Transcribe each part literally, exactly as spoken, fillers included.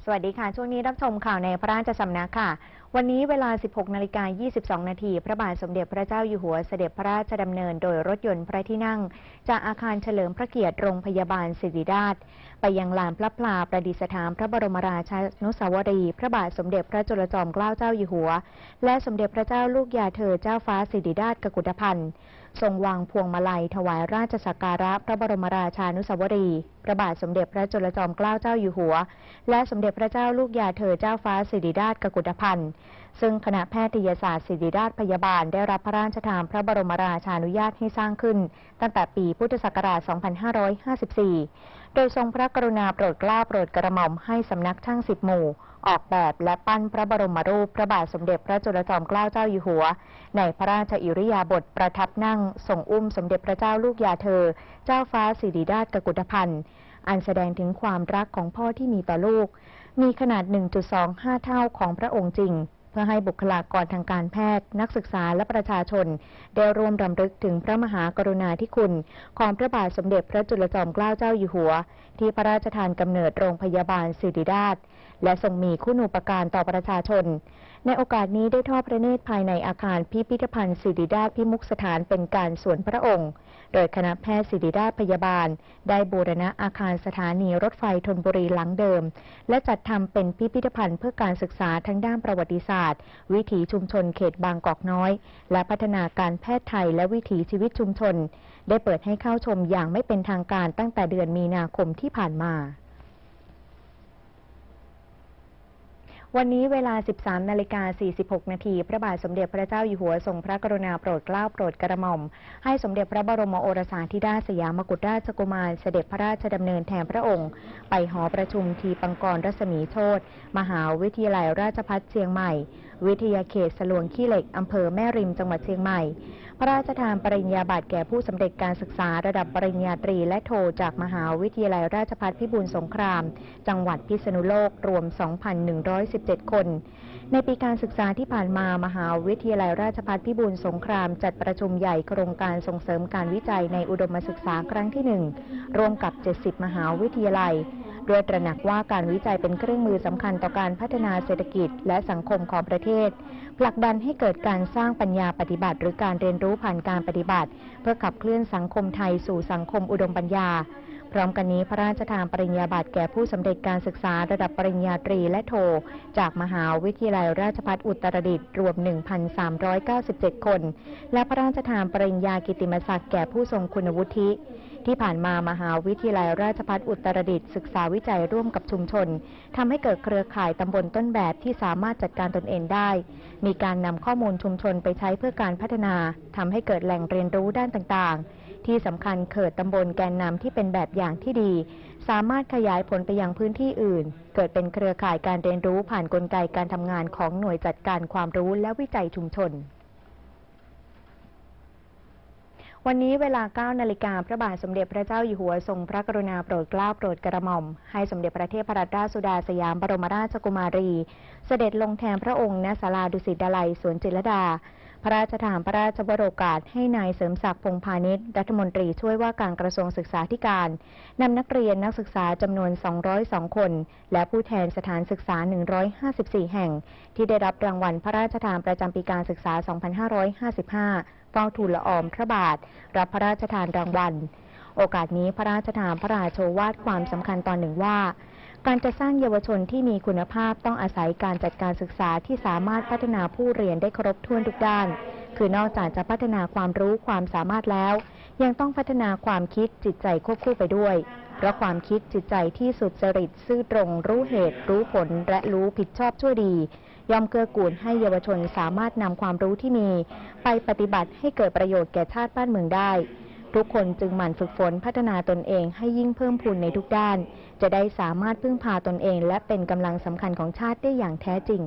วัสดีค่ะช่วงนี้รับชมข่าวในพระราชสำนักค่ะวันนี้เวลา สิบหกนาฬิกายี่สิบสองนาทีพระบาทสมเด็จพระเจ้าอยู่หัวเสด็จพระราชดำเนินโดยรถยนต์พระที่นั่งจากอาคารเฉลิมพระเกียรติโรงพยาบาลศิริราชไปยังลานพระพลาประดิษฐานพระบรมราชานุสาวรีย์พระบาทสมเด็จพระจุลจอมเกล้าเจ้าอยู่หัวและสมเด็จพระเจ้าลูกยาเธอเจ้าฟ้าสิริราชกกุฎพันธ์ทรงวางพวงมาลัยถวายราชสักการะพระบรมราชานุสาวรีย์พระบาทสมเด็จพระจุลจอมเกล้าเจ้าอยู่หัวและสมเด็จพระเจ้าลูกยาเธอเจ้าฟ้าสิริราชกกุฎพันธ์ซึ่งคณะแพทยศาสตร์ศิริราชพยาบาลได้รับพระราชทานพระบรมราชานุญาตให้สร้างขึ้นตั้งแต่ปีพุทธศักราช สองพันห้าร้อยห้าสิบสี่ โดยทรงพระกรุณาโปรดเกล้าโปรดกระหม่อมให้สำนักช่างสิบหมู่ออกแบบและปั้นพระบรมรูปพระบาทสมเด็จพระจุลจอมเกล้าเจ้าอยู่หัวในพระราชอิริยาบถประทับนั่งทรงอุ้มสมเด็จพระเจ้าลูกยาเธอเจ้าฟ้าสิริราชกกุฎพันธ์อันแสดงถึงความรักของพ่อที่มีต่อลูกมีขนาด หนึ่งจุดสองห้า เท่าของพระองค์จริงเพื่อให้บุคลากรทางการแพทย์นักศึกษาและประชาชนได้ร่วมรำลึกถึงพระมหากรุณาธิคุณของพระบาทสมเด็จพระจุลจอมเกล้าเจ้าอยู่หัวที่พระราชทานกำเนิดโรงพยาบาลศิริราชและทรงมีคุณูปการต่อประชาชนในโอกาสนี้ได้ทอดพระเนตรภายในอาคารพิพิธภัณฑ์ศิริราชพิมุขสถานเป็นการส่วนพระองค์โดยคณะแพทย์ศิริราชพยาบาลได้บูรณะอาคารสถานีรถไฟธนบุรีหลังเดิมและจัดทำเป็นพิพิธภัณฑ์เพื่อการศึกษาทั้งด้านประวัติศาสตร์วิถีชุมชนเขตบางกอกน้อยและพัฒนาการแพทย์ไทยและวิถีชีวิตชุมชนได้เปิดให้เข้าชมอย่างไม่เป็นทางการตั้งแต่เดือนมีนาคมที่ผ่านมาวันนี้เวลา สิบสามนาฬิกาสี่สิบหกนาทีพระบาทสมเด็จพระเจ้าอยู่หัวทรงพระกรุณาโปรดเกล้าโปรดกระหม่อมให้สมเด็จพระบรมโอรสาธิดาสยามกุฎราชกุมารเสด็จพระราชดำเนินแทนพระองค์ไปหอประชุมทีปังกรรัศมีโชติมหาวิทยาลัยราชภัฏเชียงใหม่วิทยาเขตสลวงขี้เหล็กอำเภอแม่ริมจังหวัดเชียงใหม่พระราชทานปริญญาบัตรแก่ผู้สำเร็จการศึกษาระดับปริญญาตรีและโทจากมหาวิทยาลัยราชภัฏพิบูลสงครามจังหวัดพิษณุโลกรวม สองพันหนึ่งร้อยสิบเจ็ด คนในปีการศึกษาที่ผ่านมามหาวิทยาลัยราชภัฏพิบูลสงครามจัดประชุมใหญ่โครงการส่งเสริมการวิจัยในอุดมศึกษาครั้งที่หนึ่งร่วมกับเจ็ดสิบมหาวิทยาลัยด้วยตระหนักว่าการวิจัยเป็นเครื่องมือสำคัญต่อการพัฒนาเศรษฐกิจและสังคมของประเทศผลักดันให้เกิดการสร้างปัญญาปฏิบัติหรือการเรียนรู้ผ่านการปฏิบัติเพื่อขับเคลื่อนสังคมไทยสู่สังคมอุดมปัญญาพร้อมกันนี้พระราชทานปริญญาบัตรแก่ผู้สำเร็จการศึกษาระดับปริญญาตรีและโทจากมหาวิทยาลัยราชภัฏอุตรดิตถ์รวม หนึ่งพันสามร้อยเก้าสิบเจ็ด คนและพระราชทานปริญญากิตติมศักดิ์แก่ผู้ทรงคุณวุฒิที่ผ่านมามหาวิทยาลัยราชภัฏอุตรดิตถ์ศึกษาวิจัยร่วมกับชุมชนทำให้เกิดเครือข่ายตำบลต้นแบบที่สามารถจัดการตนเองได้มีการนำข้อมูลชุมชนไปใช้เพื่อการพัฒนาทำให้เกิดแหล่งเรียนรู้ด้านต่างๆที่สำคัญเกิดตำบลแกนนำที่เป็นแบบอย่างที่ดีสามารถขยายผลไปยังพื้นที่อื่นเกิดเป็นเครือข่ายการเรียนรู้ผ่านกลไกการทำงานของหน่วยจัดการความรู้และวิจัยชุมชนวันนี้เวลา เก้านาฬิกาพระบาทสมเด็จพระเจ้าอยู่หัวทรงพระกรุณาโปรดเกล้าโปรดกระหม่อมให้สมเด็จพระเทพรัตนราชสุดาสยามบรมราชกุมารีเสด็จลงแทนพระองค์ณศาลาดุสิตดาลัยสวนจิตรลดาพระราชทานพระราชวโรกาสให้นายเสริมศักดิ์พงษ์พาณิชย์รัฐมนตรีช่วยว่าการกระทรวงศึกษาธิการนำนักเรียนนักศึกษาจำนวน สองร้อยสอง คนและผู้แทนสถานศึกษา หนึ่งร้อยห้าสิบสี่ แห่งที่ได้รับรางวัลพระราชทานประจำปีการศึกษา สองพันห้าร้อยห้าสิบห้าเฝ้าทูลละอองพระบาทรับพระราชทานรางวัลโอกาสนี้พระราชทานพระราโชวาทความสำคัญตอนหนึ่งว่าการจะสร้างเยาวชนที่มีคุณภาพต้องอาศัยการจัดการศึกษาที่สามารถพัฒนาผู้เรียนได้ครบถ้วนทุกด้านคือนอกจากจะพัฒนาความรู้ความสามารถแล้วยังต้องพัฒนาความคิดจิตใจควบคู่ไปด้วยเพราะความคิดจิตใจที่สุจริตซื่อตรงรู้เหตุรู้ผลและรู้ผิดชอบชั่วดีย่อมเกื้อกูลให้เยาวชนสามารถนำความรู้ที่มีไปปฏิบัติให้เกิดประโยชน์แก่ชาติบ้านเมืองได้ทุกคนจึงหมั่นฝึกฝนพัฒนาตนเองให้ยิ่งเพิ่มพูนในทุกด้านจะได้สามารถพึ่งพาตนเองและเป็นกำลังสำคัญของชาติได้อย่างแท้จริง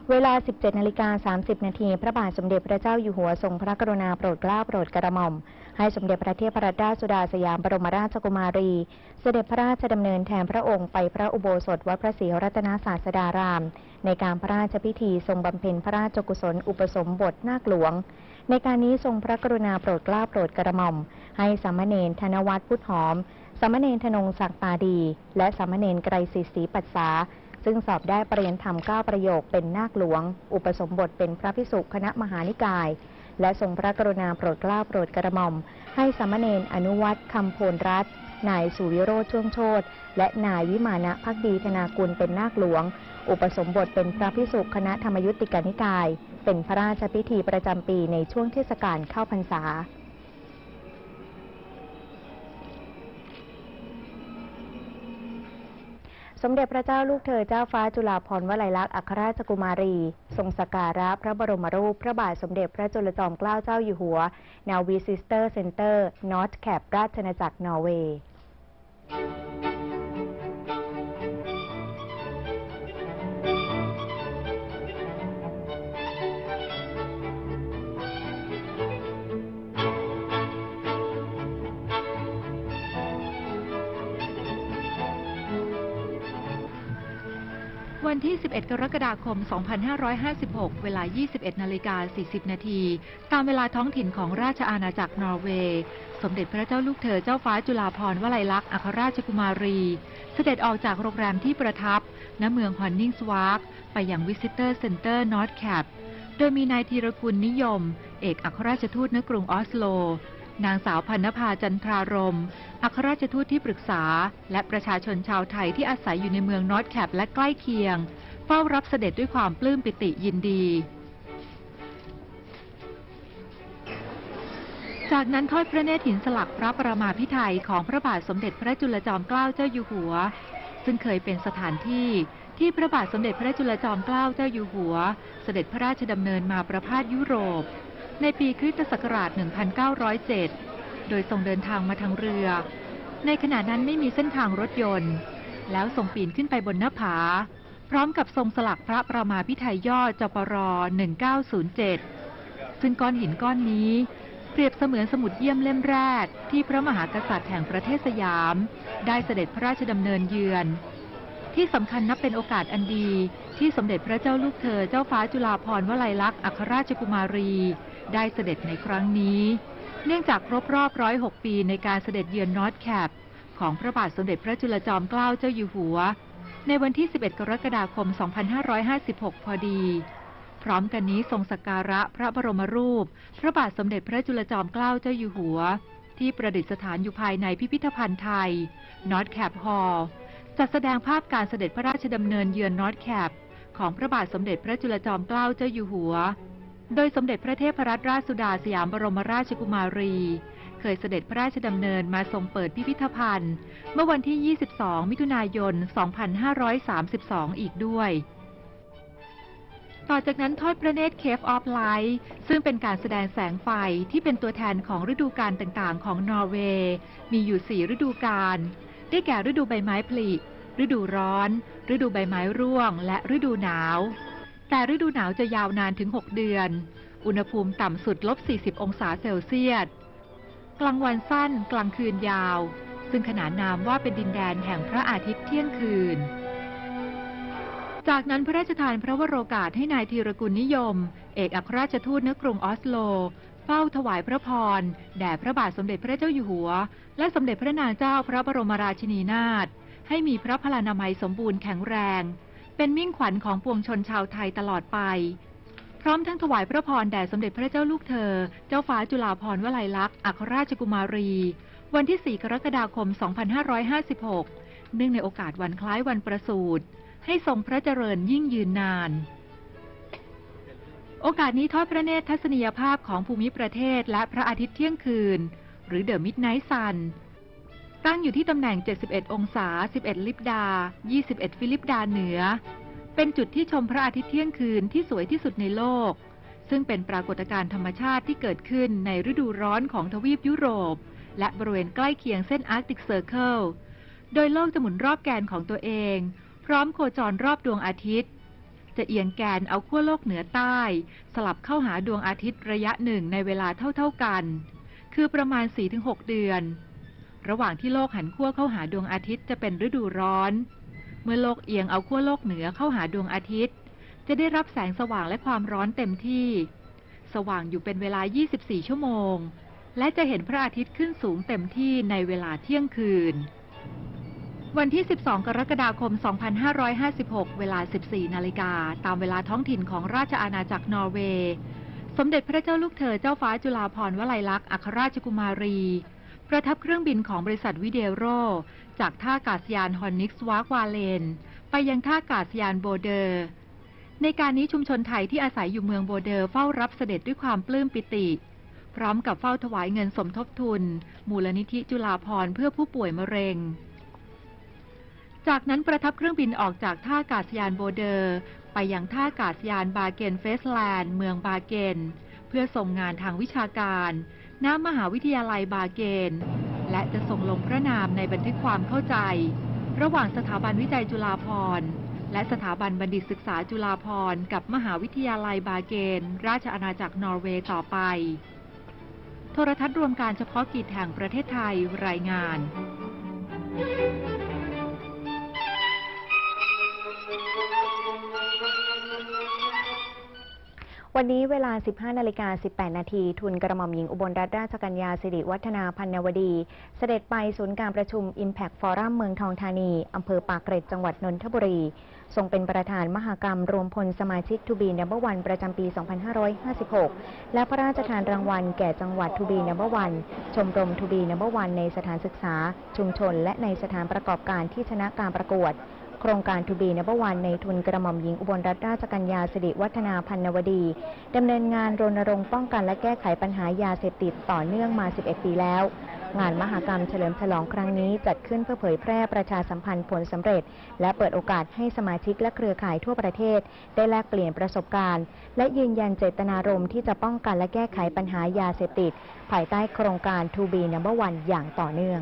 เวลา สิบเจ็ดนาฬิกาสามสิบนาทีพระบาทสมเด็จพระเจ้าอยู่หัวทรงพระกรุณาโปรดเกล้าโปรดกระหม่อมให้สมเด็จพระเทพรัตนราชสุดาสยามบรมราชกุมารีเสด็จพระราชดำเนินแทนพระองค์ไปพระอุโบสถวัดพระศรีรัตนศาสดารามในการพระราชพิธีทรงบำเพ็ญพระราชกุศลอุปสมบทนาคหลวงในการนี้ทรงพระกรุณาโปรดเกล้าโปรดกระหม่อมให้สามเณรธนวัฒน์พุทธหอมสามเณรธนงศักดิ์ตาดีและสามเณรไกรศิษย์ศรีปัสสาซึ่งสอบได้ปริญญาธรรมเก้าประโยคเป็นนาคหลวงอุปสมบทเป็นพระภิกษุคณะมหานิกายและทรงพระกรุณาโปรดเกล้าโปรดกระหม่อมให้สามเณรอนุวัฒน์คำโพลรัตน์นายสุวิโรจน์ช่วงโชติและนายวิมานะภักดีธนากุลเป็นนาคหลวงอุปสมบทเป็นพระภิกษุคณะธรรมยุติกานิกายเป็นพระราชพิธีประจำปีในช่วงเทศกาลเข้าพรรษาสมเด็จพระเจ้าลูกเธอเจ้าฟ้าจุฬาภรณ์วลัยลักษณ์อัครราชกุมารีทรงสักการะพระบรมรูปพระบาทสมเด็จพระจุลจอมเกล้าเจ้าอยู่หัวณ Visitor Center North Cap ราชอาณาจักรนอร์เวย์วันที่ สิบเอ็ด กรกฎาคม สองพันห้าร้อยห้าสิบหก เวลา ยี่สิบเอ็ด นาฬิกา สี่สิบ นาที ตามเวลาท้องถิ่นของราชอาณาจักรนอร์เวย์ สมเด็จพระเจ้าลูกเธอเจ้าฟ้าจุฬาภรณ์วลัยลักษณ์อัครราชกุมารี เสด็จออกจากโรงแรมที่ประทับณเมืองฮอนนิงสวาร์กไปยัง Visitor Center North Cap โดยมีนายธีรกุลนิยม เอกอัครราชทูตณกรุงออสโลนางสาวพันนภาจันทรารมณ์อัครราชทูตที่ปรึกษาและประชาชนชาวไทยที่อาศัยอยู่ในเมืองนอร์ทแคปและใกล้เคียงเฝ้ารับเสด็จด้วยความปลื้มปิติยินดีจากนั้นทอดพระเนตรหินสลักพระประมาภิไธยของพระบาทสมเด็จพระจุลจอมเกล้าเจ้าอยู่หัวซึ่งเคยเป็นสถานที่ที่พระบาทสมเด็จพระจุลจอมเกล้าเจ้าอยู่หัวเสด็จพระราชดำเนินมาประพาสยุโรปในปีคริสตศักราช หนึ่งพันเก้าร้อยเจ็ด โดยทรงเดินทางมาทางเรือในขณะนั้นไม่มีเส้นทางรถยนต์แล้วทรงปีนขึ้นไปบนหน้าผาพร้อมกับทรงสลักพระประมาภิไธยย่อจปร หนึ่งเก้าศูนย์เจ็ด ซึ่งก้อนหินก้อนนี้เปรียบเสมือนสมุดเยี่ยมเล่มแรกที่พระมหากษัตริย์แห่งประเทศสยามได้เสด็จพระราชดำเนินเยือนที่สำคัญนับเป็นโอกาสอันดีที่สมเด็จพระเจ้าลูกเธอเจ้าฟ้าจุฬาภรณ์วลัยลักษณ์อัครราชกุมารีได้เสด็จในครั้งนี้เนื่องจากครบรอบร้อยหกปีในการเสด็จเยือนนอร์ทแคปของพระบาทสมเด็จพระจุลจอมเกล้าเจ้าอยู่หัวในวันที่ สิบเอ็ด กรกฎาคม สองพันห้าร้อยห้าสิบหก พอดีพร้อมกันนี้ทรงสักการะพระบรมรูปพระบาทสมเด็จพระจุลจอมเกล้าเจ้าอยู่หัวที่ประดิษฐานอยู่ภายในพิพิธภัณฑ์ไทยนอร์ทแคปฮอลล์จัดแสดงภาพการเสด็จพระราชดำเนินเยือนนอร์ทแคปของพระบาทสมเด็จพระจุลจอมเกล้าเจ้าอยู่หัวโดยสมเด็จพระเทพรัตนราชสุดาสยามบรมราชกุมารีเคยเสด็จพระราชดำเนินมาทรงเปิดพิพิธภัณฑ์เมื่อวันที่ ยี่สิบสอง มิถุนายน สองพันห้าร้อยสามสิบสอง อีกด้วยต่อจากนั้นทอดพระเนตร Cave of Light ซึ่งเป็นการแสดงแสงไฟที่เป็นตัวแทนของฤดูกาลต่างๆของนอร์เวย์มีอยู่สี่ฤดูกาลได้แก่ฤดูใบไม้ผลิฤดูร้อนฤดูใบไม้ร่วงและฤดูหนาวแต่ฤดูหนาวจะยาวนานถึงหกเดือนอุณหภูมิต่ำสุดลบสี่สิบองศาเซลเซียสกลางวันสั้นกลางคืนยาวซึ่งขนานนามว่าเป็นดินแดนแห่งพระอาทิตย์เที่ยงคืนจากนั้นพระราชทานพระวโรกาสให้นายธีรกุลนิยมเอกอัครราชทูตณกรุงออสโลเฝ้าถวายพระพรแด่พระบาทสมเด็จพระเจ้าอยู่หัวและสมเด็จพระนางเจ้าพระบรมราชินีนาถให้มีพระพลานามัยสมบูรณ์แข็งแรงเป็นมิ่งขวัญของปวงชนชาวไทยตลอดไปพร้อมทั้งถวายพระพรแด่สมเด็จพระเจ้าลูกเธอเจ้าฟ้าจุฬาภรณ์วลัยลักษณ์อัครราชกุมารีวันที่ สี่ กรกฎาคม สองพันห้าร้อยห้าสิบหก เนื่องในโอกาสวันคล้ายวันประสูติให้ทรงพระเจริญยิ่งยืนนานโอกาสนี้ทอดพระเนตรทัศนียภาพของภูมิประเทศและพระอาทิตย์เที่ยงคืนหรือ The Midnight Sun ตั้งอยู่ที่ตำแหน่งเจ็ดสิบเอ็ดองศาสิบเอ็ดลิบดายี่สิบเอ็ดฟิลิปดาเหนือเป็นจุดที่ชมพระอาทิตย์เที่ยงคืนที่สวยที่สุดในโลกซึ่งเป็นปรากฏการณ์ธรรมชาติที่เกิดขึ้นในฤดูร้อนของทวีปยุโรปและบริเวณใกล้เคียงเส้นอาร์กติกเซอร์เคิลโดยโลกจะหมุนรอบแกนของตัวเองพร้อมโคจรรอบดวงอาทิตย์จะเอียงแกนเอาขั้วโลกเหนือใต้ สลับเข้าหาดวงอาทิตย์ระยะหนึ่งในเวลาเท่าๆกัน คือประมาณ สี่ถึงหก เดือน ระหว่างที่โลกหันขั้วเข้าหาดวงอาทิตย์จะเป็นฤดูร้อน เมื่อโลกเอียงเอาขั้วโลกเหนือเข้าหาดวงอาทิตย์จะได้รับแสงสว่างและความร้อนเต็มที่ สว่างอยู่เป็นเวลา ยี่สิบสี่ ชั่วโมง และจะเห็นพระอาทิตย์ขึ้นสูงเต็มที่ในเวลาเที่ยงคืน วันที่ สิบสอง กรกฎาคม สองพันห้าร้อยห้าสิบหก เวลา สิบสี่ นาฬิกา ตามเวลาท้องถิ่นของราชอาณาจักรนอร์เวย์ สมเด็จพระเจ้าลูกเธอเจ้าฟ้าจุฬาภรณ์วลัยลักษณ์อัครราชกุมารี ประทับเครื่องบินของบริษัทวิเดโรจากท่าอากาศยานฮอนนิกส์วากวาเลนไปยังท่าอากาศยานโบเดอร์ ในการนี้ชุมชนไทยที่อาศัยอยู่เมืองโบเดอร์เฝ้ารับเสด็จด้วยความปลื้มปิติ พร้อมกับเฝ้าถวายเงินสมทบทุนมูลนิธิจุฬาภรณ์เพื่อผู้ป่วยมะเร็ง จากนั้นประทับเครื่องบินออกจากท่าอากาศยานโบเดอร์ไปยังท่าอากาศยานบาเกนเฟสแลนด์เมืองบาเกนเพื่อส่งงานทางวิชาการณมหาวิทยาลัยบาเกนและจะส่งลงพระนามในบันทึกความเข้าใจระหว่างสถาบันวิจัยจุฬาภรณ์และสถาบันบัณฑิตศึกษาจุฬาภรณ์กับมหาวิทยาลัยบาเกนราชอาณาจักรนอร์เวย์ต่อไปโทรทัศน์รวมการเฉพาะกิจแห่งประเทศไทยรายงานวันนี้เวลา สิบห้านาฬิกาสิบแปดนาที ทุนกระหม่อมหญิงอุบลรัตนราชกัญญาสิริวัฒนาพันนวดี เสด็จไปศูนย์การประชุม Impact Forum เมืองทองธานี อำเภอปากเกร็ด จังหวัดนนทบุรี ทรงเป็นประธานมหกรรมรวมพลสมาชิก To Be Number One ประจำปี สองพันห้าร้อยห้าสิบหก และพระราชทานรางวัลแก่จังหวัด To Be Number One ชมรม To Be Number One ในสถานศึกษา ชุมชน และในสถานประกอบการที่ชนะการประกวดโครงการ To Be Number One ในทุนกระหม่อมหญิงอุบลรัตนราชกัญญาสิริวัฒนาพันนวดีดำเนินงานรณรงค์ป้องกันและแก้ไขปัญหายาเสพติดต่อเนื่องมา สิบเอ็ด ปีแล้ว งานมหกรรมเฉลิมฉลองครั้งนี้จัดขึ้นเพื่อเผยแพร่ประชาสัมพันธ์ผลสำเร็จและเปิดโอกาสให้สมาชิกและเครือข่ายทั่วประเทศได้แลกเปลี่ยนประสบการณ์และยืนยันเจตนารมณ์ที่จะป้องกันและแก้ไขปัญหายาเสพติดภายใต้โครงการ To Be Number One อย่างต่อเนื่อง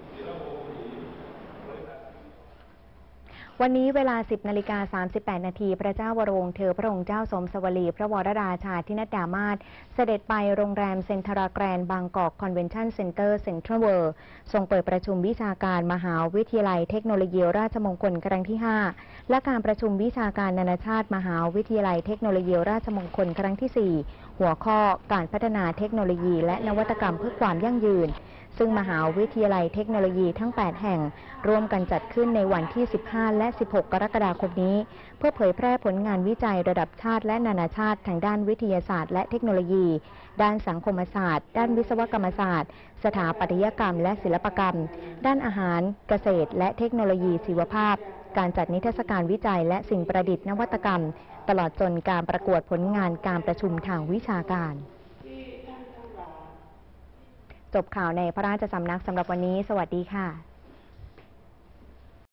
วันนี้เวลา สิบนาฬิกาสามสิบแปดนาที พระเจ้าวรวงศ์เธอพระองค์เจ้าสมสวลีพระวรราชาธินัดดามาศเสด็จไปโรงแรมเซ็นทราแกรนด์บางกอกคอนเวนชั่นเซ็นเตอร์เซ็นทรัลเวิลด์ทรงเปิดประชุมวิชาการมหาวิทยาลัยเทคโนโลยีราชมงคลครั้งที่ ห้า และการประชุมวิชาการนานาชาติมหาวิทยาลัยเทคโนโลยีราชมงคลครั้งที่ สี่ หัวข้อการพัฒนาเทคโนโลยีและนวัตกรรมเพื่อความยั่งยืนซึ่งมหาวิทยาลัยเทคโนโลยีทั้ง แปด แห่งร่วมกันจัดขึ้นในวันที่ สิบห้า และ สิบหก กรกฎาคมนี้เพื่อเผยแพร่ผลงานวิจัยระดับชาติและนานาชาติทางด้านวิทยาศาสตร์และเทคโนโลยีด้านสังคมศาสตร์ด้านวิศวกรรมศาสตร์สถาปัตยกรรมและศิลปกรรมด้านอาหารเกษตรและเทคโนโลยีชีวภาพการจัดนิทรรศการวิจัยและสิ่งประดิษฐ์นวัตกรรมตลอดจนการประกวดผลงานการประชุมทางวิชาการจบข่าวในพระราชสำนักสำหรับวันนี้สวัสดีค่ะ